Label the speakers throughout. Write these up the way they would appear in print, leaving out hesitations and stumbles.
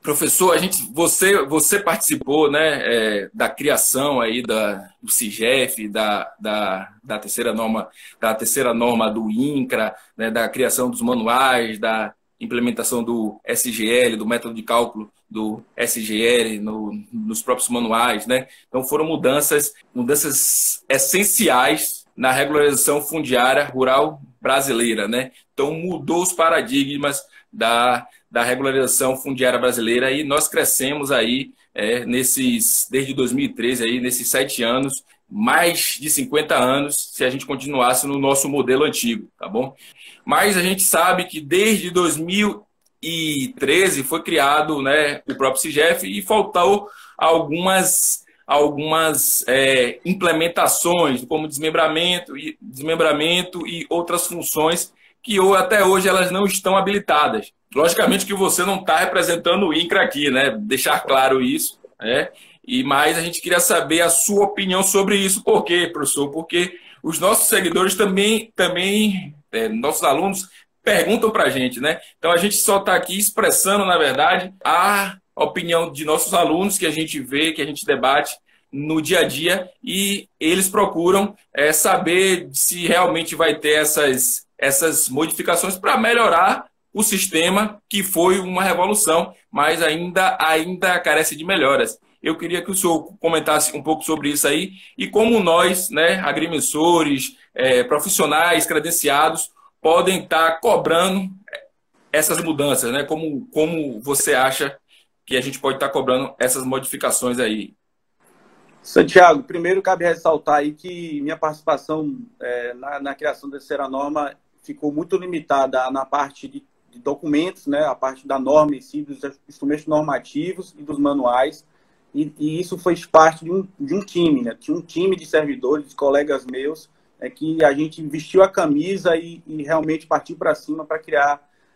Speaker 1: Professor, você participou, né, da criação aí do CIGEF, da terceira norma do INCRA, né, da criação dos manuais, da implementação do SGL, do método de cálculo do SGL nos próprios manuais, né? Então foram mudanças essenciais na regularização fundiária rural brasileira, né? Então mudou os paradigmas da regularização fundiária brasileira e nós crescemos aí desde 2013, aí, nesses 7 anos, mais de 50 anos, se a gente continuasse no nosso modelo antigo, tá bom? Mas a gente sabe que desde 2013 foi criado, né, o próprio CIGEF e faltou algumas implementações, como desmembramento e outras funções que até hoje elas não estão habilitadas. Logicamente que você não está representando o INCRA aqui, né? Deixar claro isso, né? Mas a gente queria saber a sua opinião sobre isso. Por quê, professor? Porque os nossos seguidores também nossos alunos perguntam para a gente, né? Então a gente só está aqui expressando, na verdade, a opinião de nossos alunos que a gente vê, que a gente debate no dia a dia e eles procuram saber se realmente vai ter essas modificações para melhorar o sistema, que foi uma revolução, mas ainda carece de melhoras. Eu queria que o senhor comentasse um pouco sobre isso aí e como nós, né, agrimensores, profissionais credenciados, podem estar cobrando essas mudanças, né? Como você acha que a gente pode estar cobrando essas modificações aí?
Speaker 2: Santiago, primeiro cabe ressaltar aí que minha participação na criação da terceira norma ficou muito limitada na parte de documentos, né, a parte da norma em si, dos instrumentos normativos e dos manuais, e isso foi parte de um time, né? Tinha um time de servidores, de colegas meus, que a gente vestiu a camisa e realmente partiu para cima para criar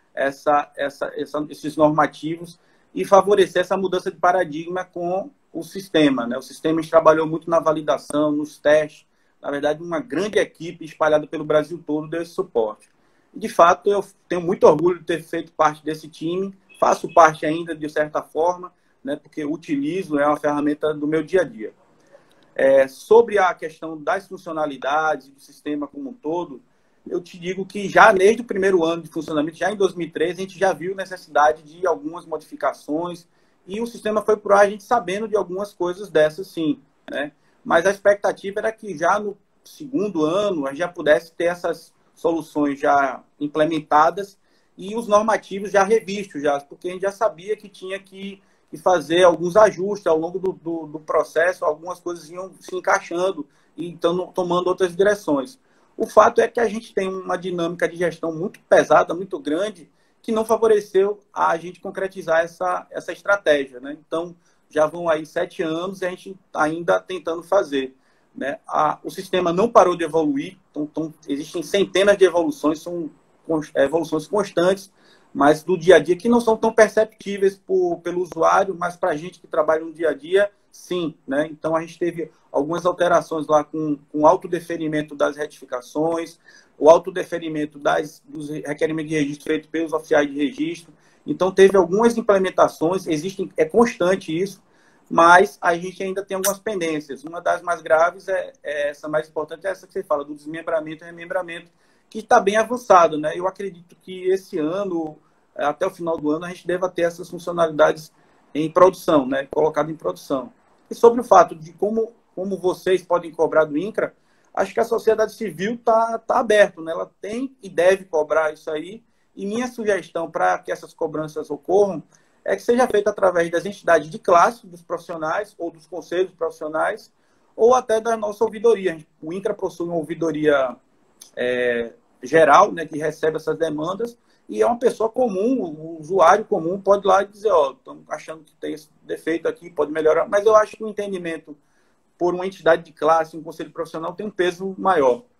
Speaker 2: esses normativos e favorecer essa mudança de paradigma com o sistema, né? O sistema, a gente trabalhou muito na validação, nos testes. Na verdade, uma grande equipe espalhada pelo Brasil todo deu esse suporte. E, de fato, eu tenho muito orgulho de ter feito parte desse time, faço parte ainda de certa forma, né? Porque utilizo, é uma ferramenta do meu dia a dia. Sobre a questão das funcionalidades do sistema como um todo, eu te digo que já desde o primeiro ano de funcionamento, já em 2013, a gente já viu necessidade de algumas modificações e o sistema foi por a gente sabendo de algumas coisas dessas, sim, né? Mas a expectativa era que já no segundo ano a gente já pudesse ter essas soluções já implementadas e os normativos já revistos, porque a gente já sabia que tinha que fazer alguns ajustes ao longo do processo, algumas coisas iam se encaixando e então tomando outras direções. O fato é que a gente tem uma dinâmica de gestão muito pesada, muito grande, que não favoreceu a gente concretizar essa estratégia, né? Então, já vão aí 7 anos e a gente ainda tentando fazer, né? O sistema não parou de evoluir, então existem centenas de evoluções, são evoluções constantes, mas do dia a dia, que não são tão perceptíveis pelo usuário, mas para a gente que trabalha no dia a dia, sim, né? Então, a gente teve algumas alterações lá com o autodeferimento das retificações, o autodeferimento dos requerimentos de registro feitos pelos oficiais de registro. Então, teve algumas implementações, é constante isso, mas a gente ainda tem algumas pendências. Uma das mais graves essa mais importante, é essa que você fala, do desmembramento e remembramento, que está bem avançado, né? Eu acredito que esse ano, até o final do ano, a gente deva ter essas funcionalidades em produção, né? Colocado em produção. E sobre o fato de como vocês podem cobrar do INCRA, acho que a sociedade civil está aberta, né? Ela tem e deve cobrar isso aí. E minha sugestão para que essas cobranças ocorram é que seja feita através das entidades de classe, dos profissionais, ou dos conselhos profissionais, ou até da nossa ouvidoria. O INCRA possui uma ouvidoria geral, né, que recebe essas demandas, e é uma pessoa comum, um usuário comum pode ir lá e dizer, estamos achando que tem esse defeito aqui, pode melhorar. Mas eu acho que o entendimento por uma entidade de classe, um conselho profissional, tem um peso maior.